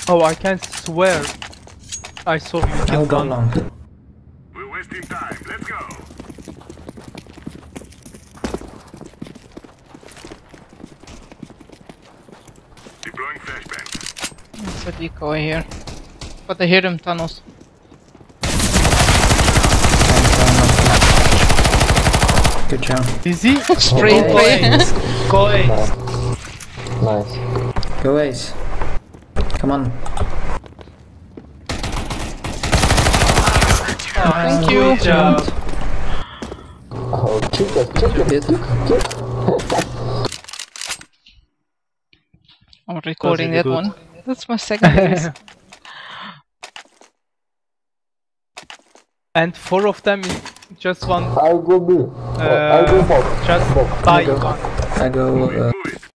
Oh, I can swear I saw you kill Go gun. long. We're wasting time. Let's go. Deploying flashbang. It's a decoy here. But I hear him tunnels. Good job. Easy. Spray play. Go Ace. Nice. Go Ace. Come on. Thank you. Good job. Oh, chicken. I'm recording really that good. one. That's my second race. And 4 of them in just one. I go B. I go box. Just Box. die. I go.